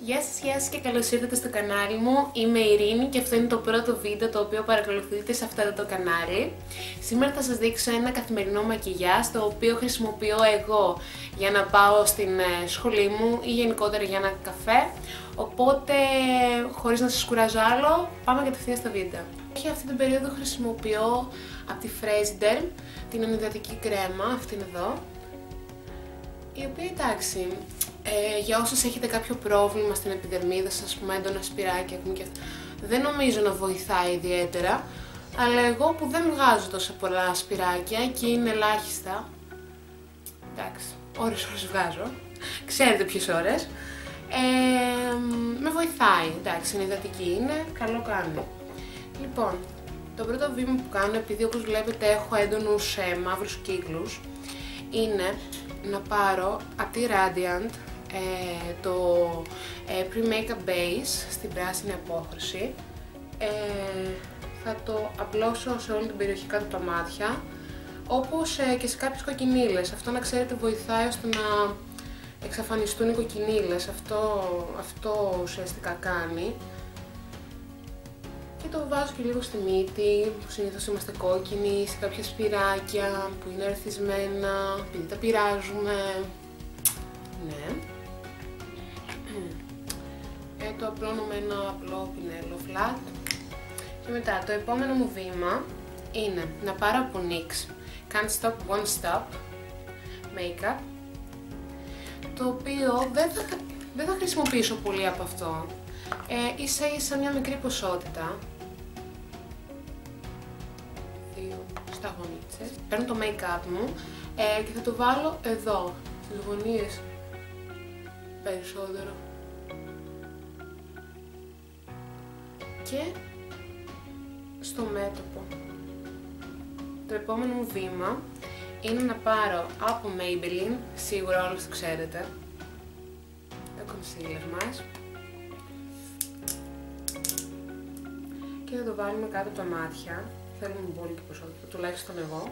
Γεια σας και καλώς ήρθατε στο κανάλι μου. Είμαι η Ειρήνη και αυτό είναι το πρώτο βίντεο το οποίο παρακολουθείτε σε αυτό το κανάλι. Σήμερα θα σας δείξω ένα καθημερινό μακιγιάζ το οποίο χρησιμοποιώ εγώ για να πάω στην σχολή μου ή γενικότερα για ένα καφέ. Οπότε, χωρίς να σας κουράζω άλλο, πάμε κατευθείαν στο βίντεο. Αυτή την περίοδο χρησιμοποιώ από τη Frasiderm την ανυδατική κρέμα, αυτήν εδώ, η οποία εντάξει, για όσους έχετε κάποιο πρόβλημα στην επιδερμίδα σας, ας πούμε έντονα σπυράκια και αυτά, δεν νομίζω να βοηθάει ιδιαίτερα, αλλά εγώ που δεν βγάζω τόσα πολλά σπυράκια και είναι ελάχιστα, εντάξει, ώρες βγάζω, ξέρετε ποιες ώρες, με βοηθάει, εντάξει, είναι υδατική, είναι, καλό κάνει. Λοιπόν, το πρώτο βήμα που κάνω, επειδή όπως βλέπετε έχω έντονους μαύρους κύκλους, είναι να πάρω από τη Radiant το Pre-Makeup Base στην πράσινη απόχρωση. Θα το απλώσω σε όλη την περιοχή κάτω από τα μάτια, όπως και σε κάποιες κοκκινίλες. Αυτό, να ξέρετε, βοηθάει ώστε να εξαφανιστούν οι κοκκινίλες. Αυτό ουσιαστικά κάνει. Και το βάζω και λίγο στη μύτη, που συνήθως είμαστε κόκκινοι, σε κάποια σπυράκια που είναι ερθισμένα, επειδή τα πειράζουμε. Ναι. Το απλώνω με ένα απλό πινέλο flat. Και μετά το επόμενο μου βήμα είναι να πάρω από NYX Can't Stop Won't Stop Makeup, το οποίο δεν θα χρησιμοποιήσω πολύ από αυτό, ίσα μια μικρή ποσότητα, 2 σταγονίτσες. Παίρνω το make-up μου και θα το βάλω εδώ, στις γωνίες περισσότερο. Και στο μέτωπο. Το επόμενο μου βήμα είναι να πάρω από Maybelline, σίγουρα όλους το ξέρετε, το concealer μας, και θα το βάλουμε κάτω από τα μάτια. Θέλουμε πολύ και ποσότητα, τουλάχιστον εγώ.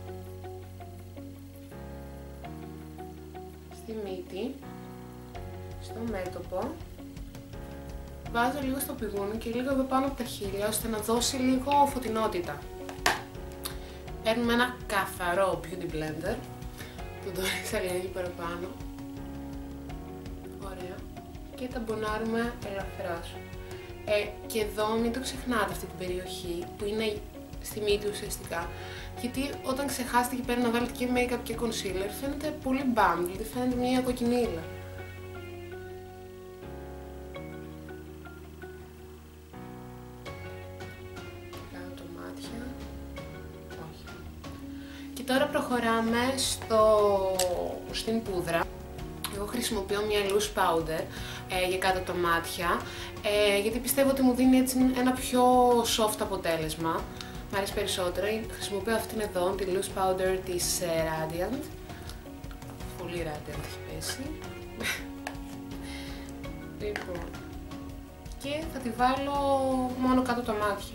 Στη μύτη, στο μέτωπο. Βάζω λίγο στο πηγούνι και λίγο εδώ πάνω από τα χείλια, ώστε να δώσει λίγο φωτεινότητα. Παίρνουμε ένα καθαρό beauty blender, το ρίξα λίγο παραπάνω. Ωραία. Και τα μπονάρουμε ελαφρώς. Και εδώ μην το ξεχνάτε αυτή την περιοχή που είναι στη μύτη ουσιαστικά, γιατί όταν ξεχάσετε εκεί πέρα να βάλετε και make-up και concealer φαίνεται πολύ μπαμ, δηλαδή φαίνεται μια κοκκινίλα. Κάτω τα μάτια. Όχι. Και τώρα προχωράμε στην πούδρα. Εγώ χρησιμοποιώ μια loose powder για κάτω από τα μάτια, γιατί πιστεύω ότι μου δίνει έτσι ένα πιο soft αποτέλεσμα. Μ' αρέσει περισσότερο. Χρησιμοποιώ αυτήν εδώ, τη loose powder της Radiant. Πολύ Radiant έχει πέσει. Λοιπόν, και θα τη βάλω μόνο κάτω από τα μάτια.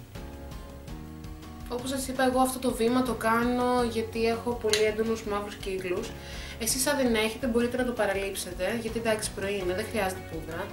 Όπως σας είπα, εγώ αυτό το βήμα το κάνω γιατί έχω πολύ έντονους μαύρους κύκλους. Εσείς αν δεν έχετε μπορείτε να το παραλείψετε, γιατί εντάξει πρωί είναι, δεν χρειάζεται πούδρα.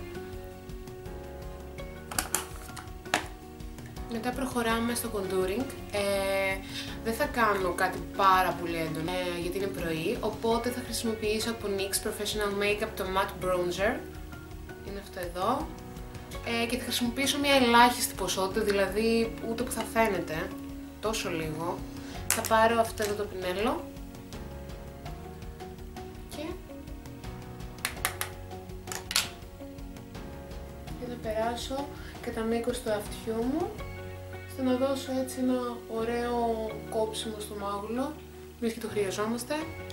Μετά προχωράμε στο contouring. Δεν θα κάνω κάτι πάρα πολύ έντονο, γιατί είναι πρωί, οπότε θα χρησιμοποιήσω από NYX Professional Makeup το Matte Bronzer. Είναι αυτό εδώ. Και θα χρησιμοποιήσω μια ελάχιστη ποσότητα, δηλαδή ούτε που θα φαίνεται, τόσο λίγο. Θα πάρω αυτό εδώ το πινέλο και θα περάσω κατά μήκος του αυτιού μου, ώστε να δώσω έτσι ένα ωραίο κόψιμο στο μάγουλο, μιας και το χρειαζόμαστε.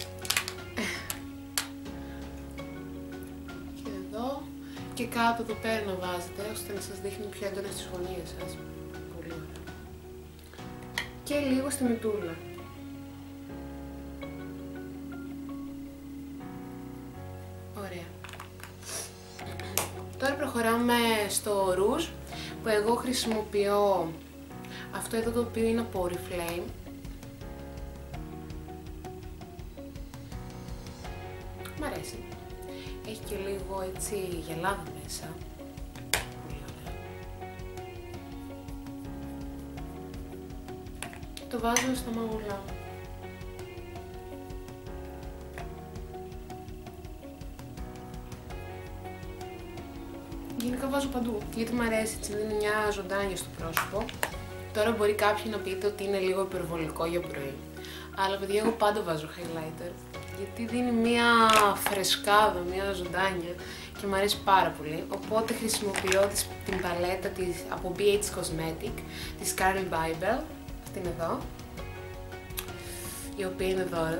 Και εδώ και κάτω εδώ πέρα να βάζετε, ώστε να σας δείχνει πιο έντονα στις γωνίες σας. Πολύ ωραία. Και λίγο στη μυτούλα. Ωραία. Τώρα προχωράμε στο ρούζ, που εγώ χρησιμοποιώ αυτό εδώ το οποίο είναι από Oriflame. Μ' αρέσει. Έχει και λίγο λίγο έτσι γυαλάδα μέσα. Πολύ ωραία. Το βάζω στα μάγουλά μου. Γενικά βάζω παντού, γιατί μου αρέσει, έτσι δίνει μια ζωντάνια στο πρόσωπο. Τώρα μπορεί κάποιοι να πείτε ότι είναι λίγο υπερβολικό για πρωί. Αλλά παιδιά, εγώ πάντα βάζω highlighter, γιατί δίνει μια φρεσκάδα, μια ζωντάνια και μου αρέσει πάρα πολύ. Οπότε χρησιμοποιώ την παλέτα από BH Cosmetic, της Carol Bible, αυτήν εδώ, η οποία είναι δώρο.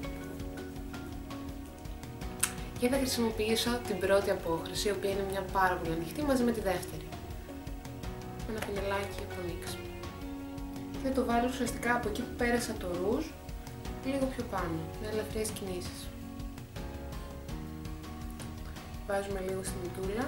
Και θα χρησιμοποιήσω την πρώτη απόχρωση, η οποία είναι μια πάρα πολύ ανοιχτή, μαζί με τη δεύτερη. Ένα πινελάκι από NYX. Και θα το βάλω ουσιαστικά από εκεί που πέρασα το ρούζ, λίγο πιο πάνω, με ελαφριές κινήσεις. Βάζουμε λίγο στη μυτούλα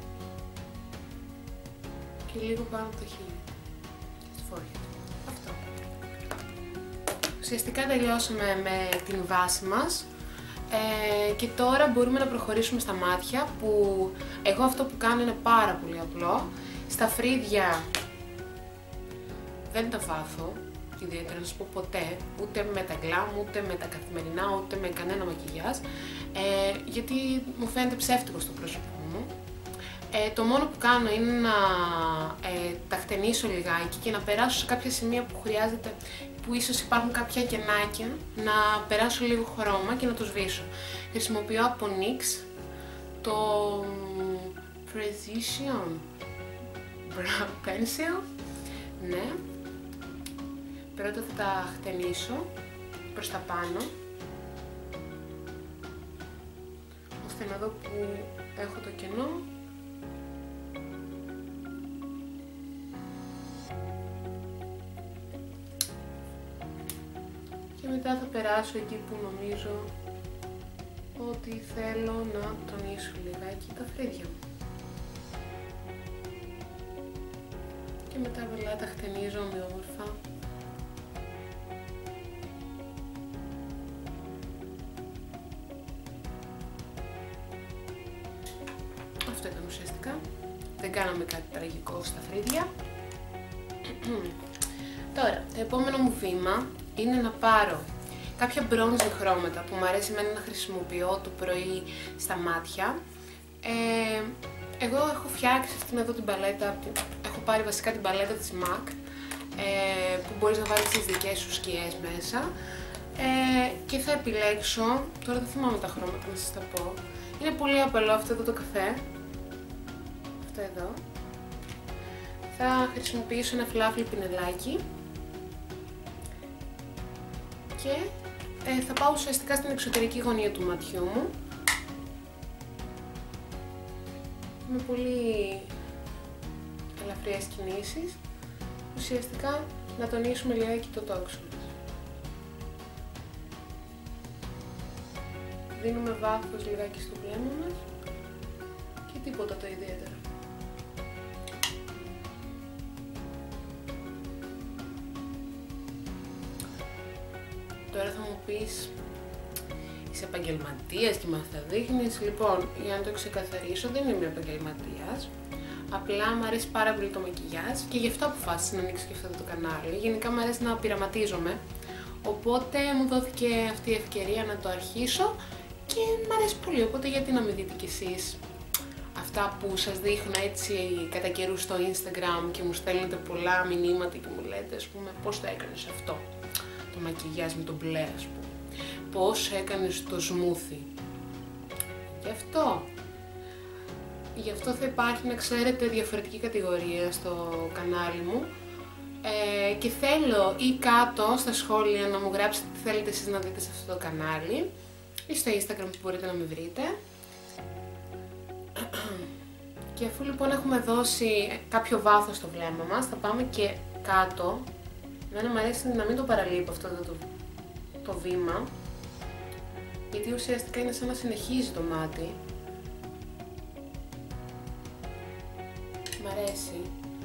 και λίγο πάνω από το χείλη, στη φόρια. Αυτό. Ουσιαστικά τελειώσαμε με την βάση μας. Και τώρα μπορούμε να προχωρήσουμε στα μάτια, που εγώ αυτό που κάνω είναι πάρα πολύ απλό. Στα φρύδια δεν τα βάθω ιδιαίτερα, να σας πω, ποτέ, ούτε με τα γκλάμ, ούτε με τα καθημερινά, ούτε με κανένα μακιγιάζ, γιατί μου φαίνεται ψεύτικο στο πρόσωπό μου. Το μόνο που κάνω είναι να τα χτενίσω λιγάκι και να περάσω σε κάποια σημεία που χρειάζεται, που ίσως υπάρχουν κάποια κενάκια, να περάσω λίγο χρώμα και να το σβήσω. Χρησιμοποιώ από NYX το Precision Brow Pencil. Ναι. Πρώτα θα τα χτενίσω προς τα πάνω, ώστε να δω που έχω το κενό. Και μετά θα περάσω εκεί που νομίζω ότι θέλω να τονίσω λιγάκι τα φρύδια μου. Και μετά βελά τα χτενίζω ομοιόμορφα. Αυτό ήταν ουσιαστικά. Δεν κάναμε κάτι τραγικό στα φρύδια. Τώρα, το επόμενο μου βήμα είναι να πάρω κάποια μπρόντζι χρώματα που μου αρέσει εμένα να χρησιμοποιώ το πρωί στα μάτια. Εγώ έχω φτιάξει αυτήν εδώ την παλέτα, έχω πάρει βασικά την παλέτα της MAC, που μπορείς να βάλεις τις δικές σου σκιές μέσα, και θα επιλέξω, τώρα δεν θυμάμαι τα χρώματα να σας τα πω, είναι πολύ απλό αυτό εδώ το καφέ, αυτό εδώ. Θα χρησιμοποιήσω ένα φλάφλι πινελάκι και θα πάω ουσιαστικά στην εξωτερική γωνία του ματιού μου με πολύ ελαφριές κινήσεις, ουσιαστικά να τονίσουμε λιγάκι το τόξο μας. Δίνουμε βάθος λιγάκι στο βλέμμα μας και τίποτα το ιδιαίτερο. Τώρα θα μου πεις, είσαι επαγγελματίας και μας τα δείχνεις. Λοιπόν, για να το ξεκαθαρίσω, δεν είμαι επαγγελματίας. Απλά μου αρέσει πάρα πολύ το μακιγιάζ και γι' αυτό αποφάσισα να ανοίξω και αυτό το κανάλι. Γενικά μου αρέσει να πειραματίζομαι, οπότε μου δόθηκε αυτή η ευκαιρία να το αρχίσω και μου αρέσει πολύ, οπότε γιατί να μην δείτε κι εσείς αυτά που σας δείχνω έτσι κατά καιρούς στο Instagram και μου στέλνετε πολλά μηνύματα και μου λέτε, ας πούμε, πώς το έκανες αυτό, το μακιγιάζ με το μπλε, ας πούμε, πώς έκανες το smoothie. Γι' αυτό θα υπάρχει, να ξέρετε, διαφορετική κατηγορία στο κανάλι μου, και θέλω ή κάτω στα σχόλια να μου γράψετε τι θέλετε εσείς να δείτε σε αυτό το κανάλι ή στο Instagram που μπορείτε να με βρείτε. Και αφού λοιπόν έχουμε δώσει κάποιο βάθος στο βλέμμα μας, θα πάμε και κάτω. Εμένα μου αρέσει να μην το παραλείπω αυτό το βήμα, γιατί ουσιαστικά είναι σαν να συνεχίζει το μάτι. Μ' αρέσει.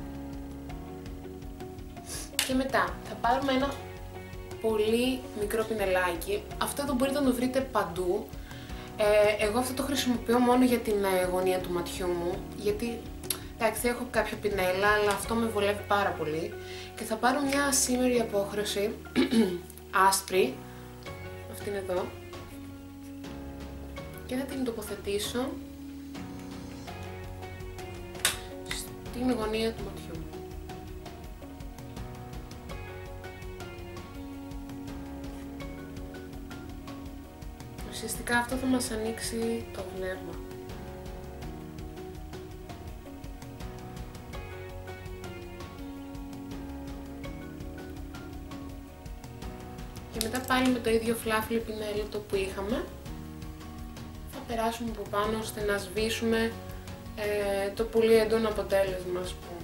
Και μετά θα πάρουμε ένα πολύ μικρό πινελάκι. Αυτό εδώ μπορείτε να το βρείτε παντού. Εγώ αυτό το χρησιμοποιώ μόνο για την γωνία του ματιού μου, γιατί εντάξει έχω κάποια πινέλα, αλλά αυτό με βολεύει πάρα πολύ. Και θα πάρω μια σήμερη απόχρωση, άσπρη, αυτήν εδώ, και θα την τοποθετήσω στην γωνία του ματιού μου. Ουσιαστικά αυτό θα μας ανοίξει το βλέμμα. Και μετά πάλι με το ίδιο φλάφλι πινέλο που είχαμε, θα περάσουμε από πάνω ώστε να σβήσουμε το πολύ έντονο αποτέλεσμα, ας πούμε.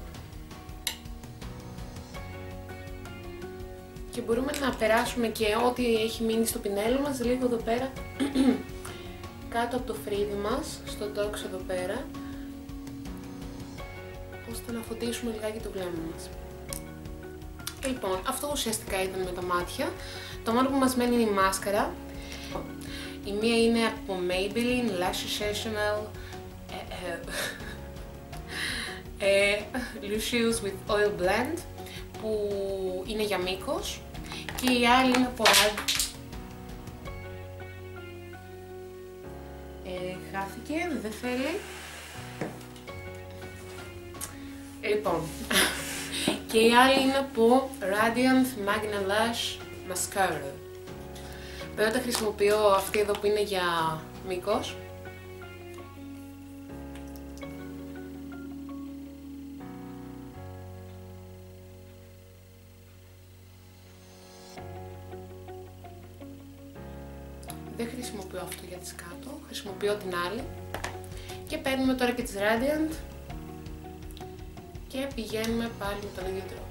Και μπορούμε να περάσουμε και ό,τι έχει μείνει στο πινέλο μας λίγο εδώ πέρα, κάτω από το φρύδι μας, στο τόξο εδώ πέρα, ώστε να φωτίσουμε λιγάκι το βλέμμα μας. Λοιπόν, αυτό ουσιαστικά ήταν με τα μάτια. Το μόνο που μας μένει είναι η μάσκαρα. Η μία είναι από Maybelline Lash Sensational Lucius with Oil Blend, που είναι για μήκος, και η άλλη είναι από χάθηκε, δεν θέλει. Λοιπόν, και η άλλη είναι από Radiant Magna Lash Mascara. Πρώτα χρησιμοποιώ αυτή εδώ που είναι για μήκος. Δεν χρησιμοποιώ αυτό για τις κάτω, χρησιμοποιώ την άλλη. Και παίρνουμε τώρα και τις Radiant και πηγαίνουμε πάλι με τον ίδιο τρόπο.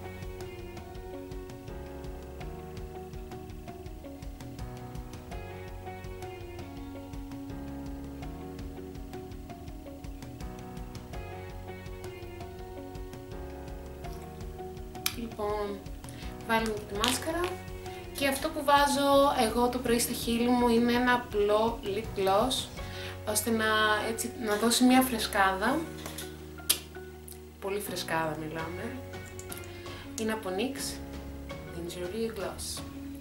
Λοιπόν, βάλουμε τη μάσκαρα. Και αυτό που βάζω εγώ το πρωί στα χείλη μου είναι ένα απλό lip gloss, ώστε να δώσει μια φρεσκάδα. Πολύ φρεσκάδα μιλάμε. Είναι από NYX Lingerie Gloss.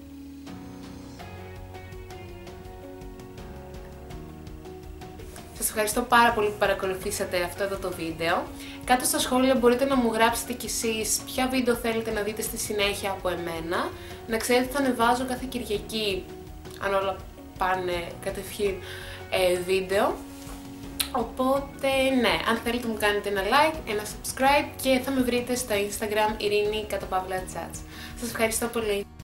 Σας ευχαριστώ πάρα πολύ που παρακολουθήσατε αυτό εδώ το βίντεο. Κάτω στα σχόλια μπορείτε να μου γράψετε κι εσείς ποια βίντεο θέλετε να δείτε στη συνέχεια από εμένα. Να ξέρετε θα ανεβάζω κάθε Κυριακή, αν όλα πάνε κατευθείαν, βίντεο. Οπότε ναι, αν θέλετε μου κάνετε ένα like, ένα subscribe και θα με βρείτε στο Instagram Ειρήνη _Chats. Σας ευχαριστώ πολύ.